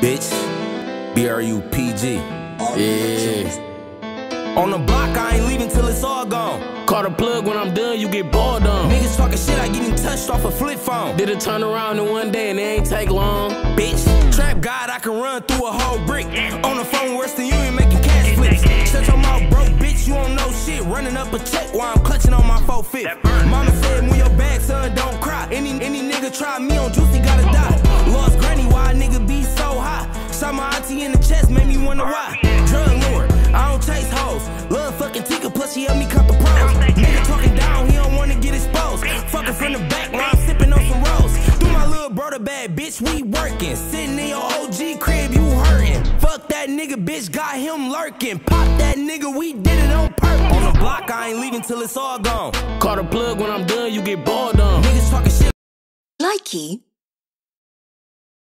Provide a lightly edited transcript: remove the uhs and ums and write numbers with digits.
bitch. B-R-U-P-G. Yeah. On the block, I ain't leaving till it's all gone. Call the plug when I'm done, you get bored on. Niggas talking shit, I getting touched off a flip phone. Did a turnaround in one day and it ain't take long. Bitch, trap God, I can run through a whole brick. On the phone, Western Union making cash flips. Shut your mouth, broke bitch, you don't know shit. Running up a check while I'm clutching on my 4/5. Mama said, move your bag, son, don't cry. Any nigga try me on juice, he gotta die. Lost granny, why a nigga be so high? Shot my auntie in the chest, made me wonder why. Drug lord, I don't chase hoes. Love fucking Tika, plus she helped me cut the pros. Nigga talking down, he don't wanna get exposed. Fucking from the back while I'm sipping on some rolls. Do my little brother bad, bitch, we working. Sitting in your OG crib, you hurting. Fuck that nigga, bitch, got him lurking. Pop that nigga, we did it on purpose. On the block, I ain't leaving till it's all gone. Call the plug when I'm done, you get bored on. Niggas talking shit. Likey.